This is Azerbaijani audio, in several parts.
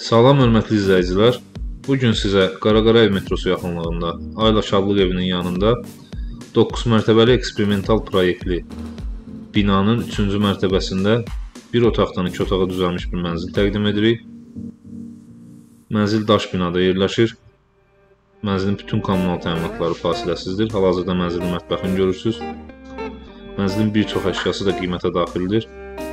Salam hörmətli izləyicilər. Bu gün sizə Qaraqarayev metrosu yaxınlığında Ayla Şadlıq evinin yanında 9 mərtəbəli eksperimental proyektli binanın 3-cü mərtəbəsində bir otaqdan 2 otağa düzəlmiş bir mənzil təqdim edirik. Mənzil daş binada yerləşir. Mənzilin bütün kommunal təminatları fasiləsizdir. Hal-hazırda mənzilin mətbəxini görürsünüz. Mənzilin bir çox əşyası da qiymətə daxildir.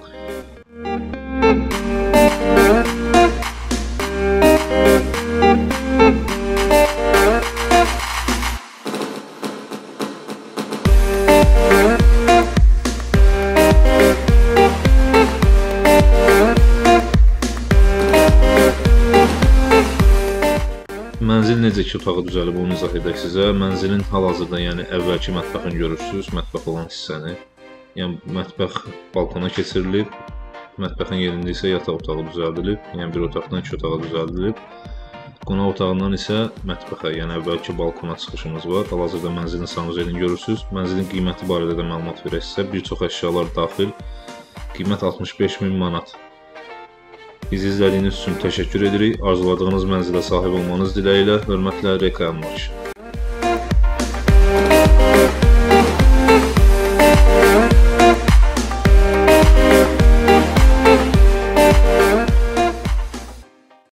Mənzil necə ki otağı düzəlib onu izah edək sizə. Mənzilin hal-hazırda, yəni əvvəlki mətbəxini görürsünüz, mətbəx olan hissəni. Yəni mətbəx balkona keçirilib, mətbəxin yerində isə yataq otağı düzəldilib, yəni bir otaqdan 2 otağa düzəldilib. Qonaq otağından isə mətbəxə, yəni əvvəlki balkona çıxışımız var. Hal-hazırda mənzilin sanuzelini görürsünüz. Mənzilin qiyməti barədə də məlumat verək sizə. Bir çox əşyalar daxil. Qiymət 65.000 manat. Bizi izlədiyiniz üçün təşəkkür edirik. Arzuladığınız mənzilə sahib olmanız diləyilə. Hörmətlə, Reka Əmlak.